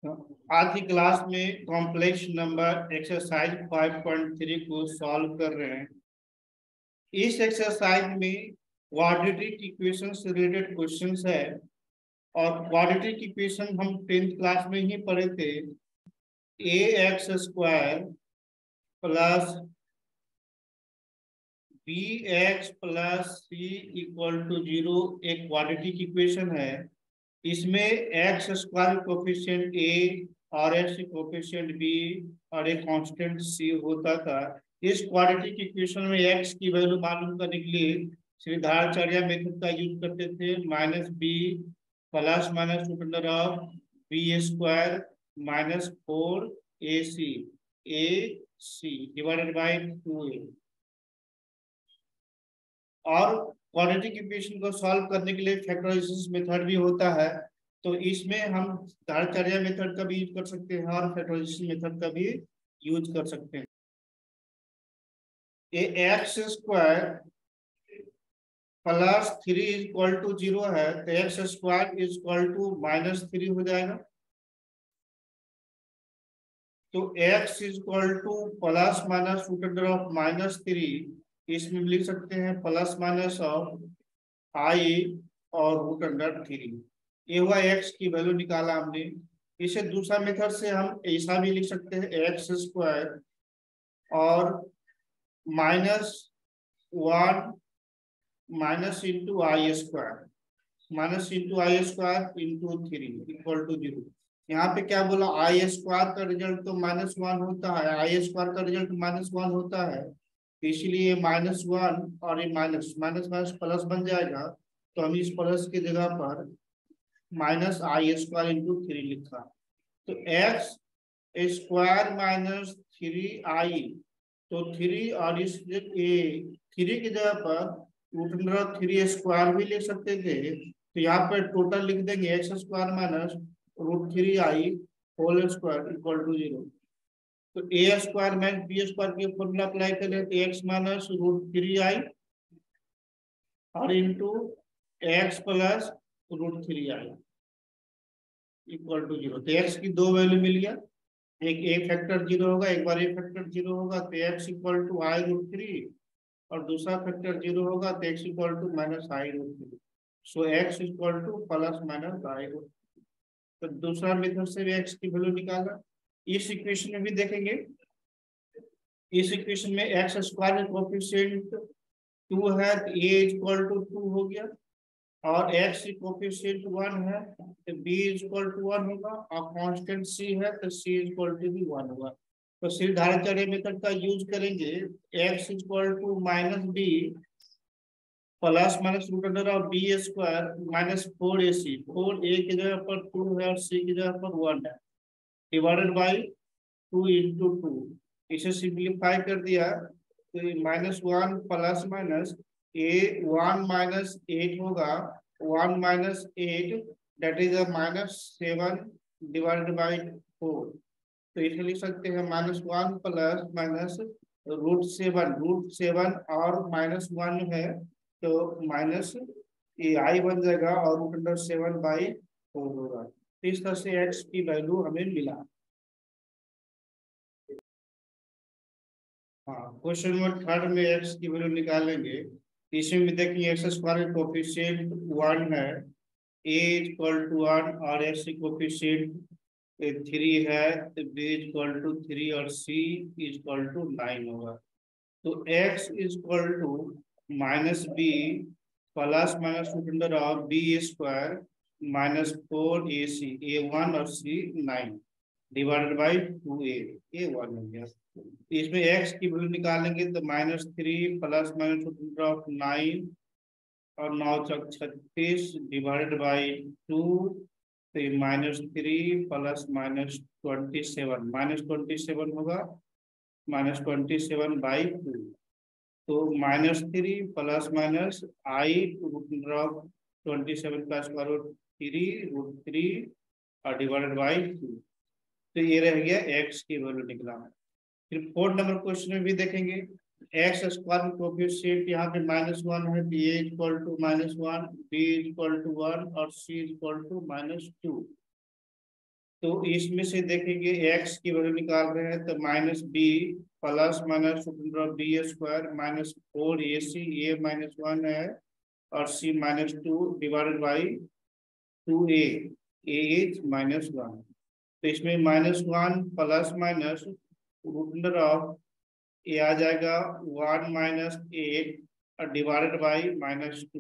आज की क्लास में कॉम्प्लेक्स नंबर एक्सरसाइज 5.3 को सॉल्व कर रहे हैं। इस एक्सरसाइज में क्वाड्रेटिक इक्वेशन से रिलेटेड क्वेश्चंस है और क्वाड्रेटिक इक्वेशन हम 10th क्लास में ही पढ़े थे। ax² plus bx plus c equal to 0 एक क्वाड्रेटिक इक्वेशन है। इसमें x² कोफिशिएंट a और x कोफिशिएंट b और एक कांस्टेंट c होता था। इस क्वाड्रेटिक इक्वेशन में x की वैल्यू मालूम करने के लिए श्रीधाराचार्य मेथड का यूज करते थे। -b plus minus root under of b² minus 4ac divided by 2a। और क्वाड्रेटिक इक्वेशन को सॉल्व करने के लिए फैक्टराइजेशन मेथड भी होता है, तो इसमें हम धाराचार्य मेथड का भी यूज कर सकते हैं और फैक्टराइजेशन मेथड का भी यूज कर सकते हैं। ये x² प्लस 3 इक्वल टू 0 है तो x² इक्वल टू -3 हो जाएगा। तो x equal to plus minus root under of -3, इसमें लिख सकते हैं प्लस माइनस ऑफ i और रूट अंडर 3। ये हुआ x की वैल्यू निकाला हमने। इसे दूसरा मेथड से हम ऐसा भी लिख सकते हैं x² और -1 minus into i² minus into i² into 3 equal to 0। यहाँ पे क्या बोला, i² का रिजल्ट तो -1 होता है, i² का रिजल्ट -1 होता है, इसलिए -1 और ये माइनस माइनस माइनस प्लस बन जाएगा। तो हम इस प्लस की जगह पर -i² इंटू 3 लिखा। तो x² माइनस 3i, तो 3 और इस 3 की जगह पर √3² भी लिख सकते थे। तो यहाँ पर टोटल लिख देंगे x² minus √3i whole square equal to 0। तो a² माइनस b² की फॉर्मूला अप्लाई करें तो x माइनस √3i और into x plus √3i equal to 0। तो x की दो वैल्यू मिल गया, एक a फैक्टर 0 होगा, एक बार a फैक्टर 0 होगा तो x इक्वल टू i√3 और दूसरा फैक्टर 0 होगा तो x equal to -i√3। So x equal to plus minus i√3। तो दूसरा मेथड से भी x की वैल्यू निकाला। इस इक्वेशन में भी देखेंगे, इस इक्वेशन में x² कोफिशिएंट 2 है तो a इक्वल टू 2 हो गया और x कोफिशिएंट 1 है तो b इक्वल टू 1 होगा और कांस्टेंट c है तो c इक्वल टू भी 1 होगा। तो श्रीधाराचार्य मेथड का यूज करेंगे। x equal to -b plus minus root under of b² minus 4ac, 4a की जगह पर 2 है और c की जगह पर 1 है, डिवाइडेड बाई 2 इंटू 2। इसे सिंप्लीफाई कर दिया तो -1 प्लस माइनस a 1 माइनस 8 होगा, 1 minus 8 that is -7 divided by 4। तो इसे लिख सकते हैं -1 प्लस माइनस √7 और -1 है तो माइनस i बन जाएगा और √7/4 होगा। तो इस तरह से x की वैल्यू हमें मिला। हाँ, क्वेश्चन नंबर 3 में x की वैल्यू निकालेंगे। इसमें भी देखिए x² कोफिशिएंट 1 है, a इक्वल टू 1 और x कोफिशिएंट 3 है तो b इक्वल टू 3 और c इक्वल टू 9 होगा। तो x equal to -b plus minus root under of b² minus 4ac, a1 और c 9 divided by 2a, a1 हो गया। इसमें x की वैल्यू निकालेंगे तो -3 plus minus root under of 9 और 9 चौक 36 डिवाइडेड बाई 2, तो -3 प्लस -27 होगा, -27/2। तो -3 प्लस माइनस i√27 का स्क्वायर रूट 3√3 और डिवाइडेड बाई 2। तो ये रह गया x की वैल्यू निकला। फिर 4 नंबर क्वेश्चन में भी देखेंगे x² कोफिशिएंट यहाँ पे -1 है तो a equal to -1, b equal to 1 और c इक्वल टू -2। तो इसमें से देखेंगे x की वैल्यू निकाल रहे हैं, तो minus b plus minus b square minus 4ac, a -1 है और c -2 divided by 2a, a is -1। तो इसमें -1 plus minus root under of a आ जाएगा 1 - 8 और डिवाइडेड बाई -2।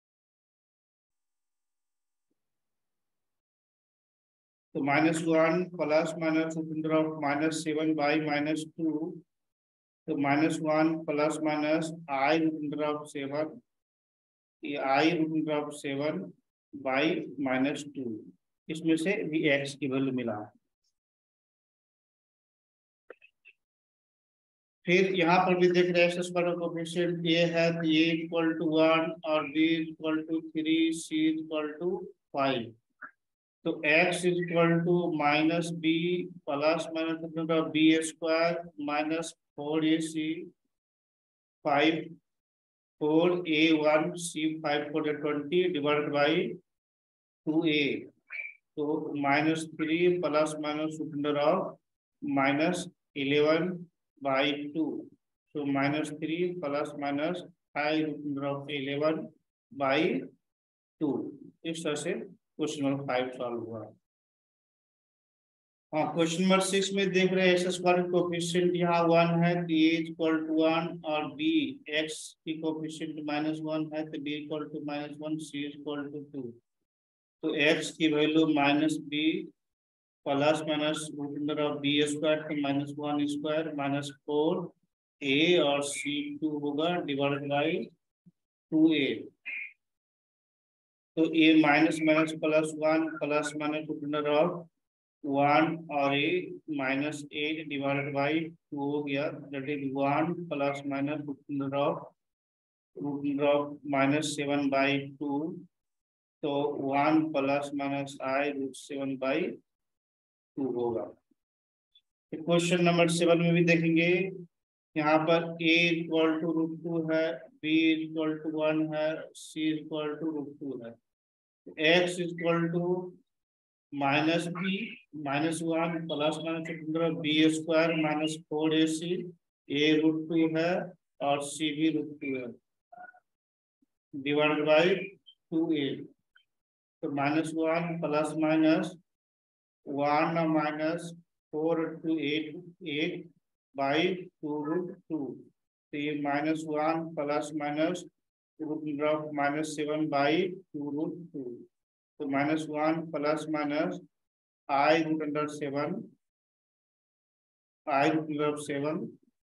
तो -1 plus minus root under of -7 by -2, तो -1 plus minus i root under of 7, ये i root under of 7 by -2। इसमें से भी x की वैल्यू मिला। फिर यहाँ पर भी देख रहे हैं एक्स स्क्वायर कोएफिशिएंट ए है, तो ए इक्वल टू 1 और b equal to 3, c equal to 5। तो x equal to minus b plus minus b square minus 4ac 5 4a1 c 5 4 20 divided by 2a। तो -3 plus minus root under of -11 by 2। तो -3 plus minus 5 root under of 11 by 2। इस तरह से question number 5 solve हुआ। हाँ, question number 6 में देख रहे हैं एक्स स्क्वायर कोएफिशिएंट यहाँ 1 है, तो ए इक्वल टू 1 और बी एक्स की कोएफिशिएंट -1 है, तो b equal to -1, c equal to 2। तो x की value -b plus minus root under of b square तो -1 स्क्वायर -4a और c2 होगा डिवाइडेड बाई 2a। तो a minus minus +1 plus minus root under of 1 और a -8 divided by 2 हो गया, that is 1 plus minus root under of -7 by 2। तो 1 plus minus i root 7 by 2 होगा। Question number 7 में भी देखेंगे, यहाँ पर a इक्वल टू √2 है, b इक्वल टू 1 है, c इक्वल टू √2 है। x equal to -b -1 plus minus b square -4ac, a √2 है और c भी √2 है डिवाइडेड बाई 2a। तो -1 plus minus 1 minus 4 to 8 by 2√2। तो ये -1 plus minus root of -7 by 2√2। तो -1 plus minus i root under 7 i root under 7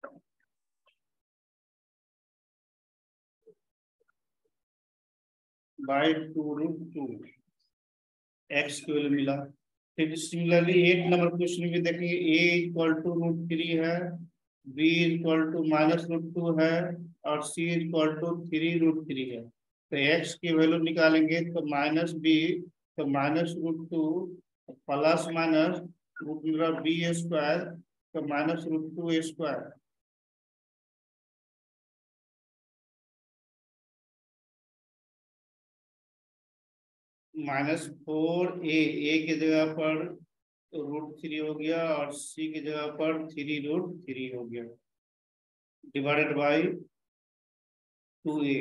by 2√2 x की वैल्यू मिला। फिर सिमिलरली 8 नंबर क्वेश्चन में देखेंगे, a इक्वल टू √3 है, b इक्वल टू -√2 है और c इक्वल टू 3√3 है। तो x की वैल्यू निकालेंगे तो -b तो -√2 plus minus root b square तो -√2 स्क्वायर -4a की जगह पर √3 हो गया और c की जगह पर 3√3 हो गया डिवाइडेड बाई 2a।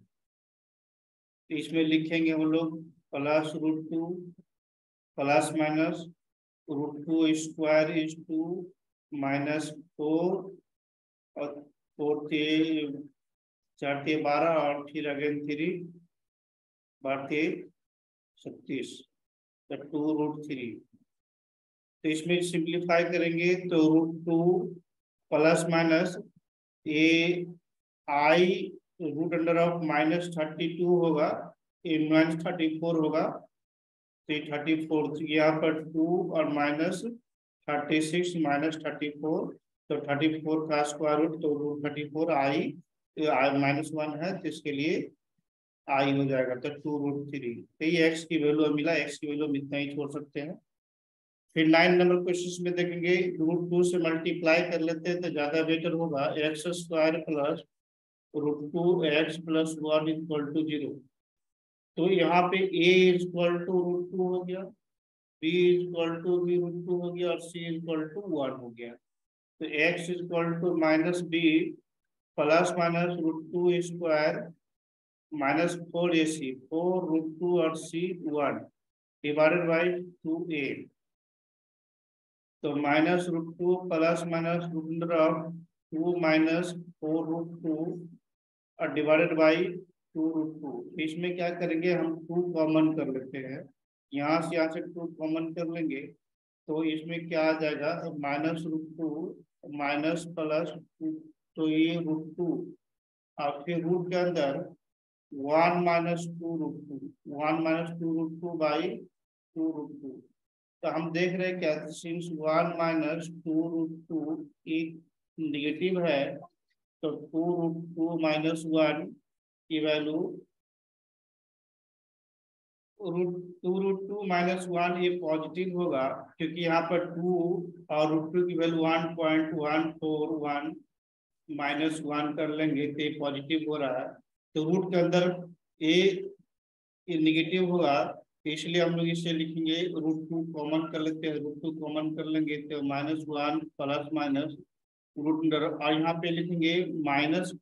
इसमें लिखेंगे हम लोग +√2 प्लस माइनस √2 स्क्वायर इज 2 -4 और 4 थे 4 थे 12 और फिर अगेन 3 12 थे 36, तो 2√3। तो इसमें सिंप्लीफाई करेंगे तो √2 plus minus a i root under of -32 होगा, ए -34 होगा। तो 34 यहाँ पर 2 और -36 -34, तो 34 का स्क्वायर रूट तो √34 आई -1 है, तो इसके लिए आई हो जाएगा तो 2√3। तो ये एक्स की वैल्यू मिला, एक्स की वैल्यू इतना ही छोड़ सकते हैं। फिर 9 नंबर क्वेश्चन में देखेंगे, √2 से मल्टीप्लाई कर लेते हैं तो ज्यादा बेटर होगा, x² प्लस √2x + 1 = 0। तो यहाँ पे a = √2 हो गया b equal to b root two हो गया और c इक्वल टू 1 हो गया। तो x equal to minus b plus minus root two square minus 4ac 4 root two और c 1 डिवाइडेड बाई 2a। तो minus root two plus minus root under of 2 minus 4 root two और divided by 2 root two. इसमें क्या करेंगे हम 2 common कर लेते हैं, यहाँ से 2 कॉमन कर लेंगे तो इसमें क्या आ जाएगा minus root two minus plus 2, तो ये रूट टू और फिर रूट के अंदर 1 minus 2 root two 1 minus 2 root two by 2 root two. तो हम देख रहे हैं क्या सिंस 1 माइनस 2 रूट टू एक निगेटिव है तो 2 रूट टू माइनस 1 की वैल्यू रूट टू माइनस 1 ये पॉजिटिव होगा क्योंकि यहाँ पर 2 और रूट टू की वैल्यू 1.141 माइनस 1 कर लेंगे तो ये पॉजिटिव हो रहा है। तो रूट के अंदर ये निगेटिव होगा तो इसलिए हम लोग इसे लिखेंगे रूट टू कॉमन कर लेते हैं, रूट टू कॉमन कर लेंगे तो minus 1 plus minus root under और यहाँ पे लिखेंगे माइनस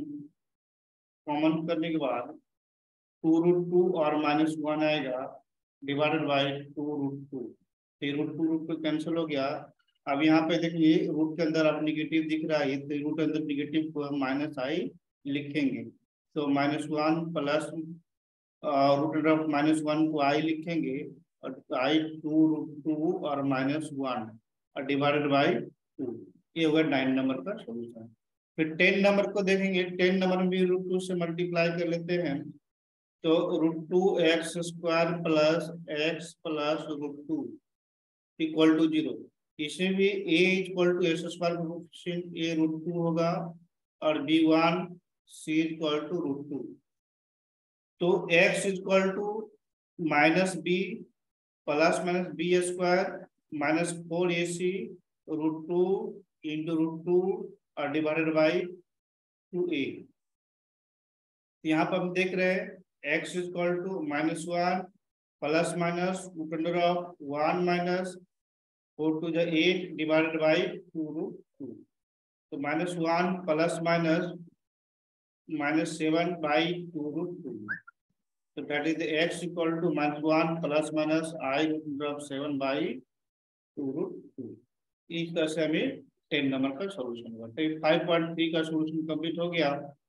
कॉमन करने के बाद 2 रूट टू और माइनस 1 आएगा divided by 2 root two. Root two cancel हो गया। अब यहाँ पे देखिए रूट के अंदर अब निगेटिव दिख रहा है तो रूट के अंदर निगेटिव को हम माइनस आई लिखेंगे। तो minus 1 plus root under of minus 1 को आई लिखेंगे और आई 2 रूट टू और माइनस 1 और डिवाइडेड बाई 2। ये होगा 9 नंबर का सॉल्यूशन। फिर 10 नंबर को देखेंगे, 10 नंबर में भी रूट टू से मल्टीप्लाई कर लेते हैं तो root two x square plus x plus root two equal to 0। इसमें भी a equal to x square a root two होगा और b1 c equal to root two. तो x equal to minus b plus minus b square minus 4ac root two into root two और divided by 2a। यहाँ पर हम देख रहे हैं x equal to minus 1 plus minus root under of 1 minus 4 to 8 divided by 2 root 2। तो minus 1 plus minus minus 7 by 2 root 2। तो that is x equal to minus 1 plus minus i root under of 7 by 2 root 2। इस तरह से हमें 10 number का solution हुआ। तो 5.3 का सॉल्यूशन कंप्लीट हो गया।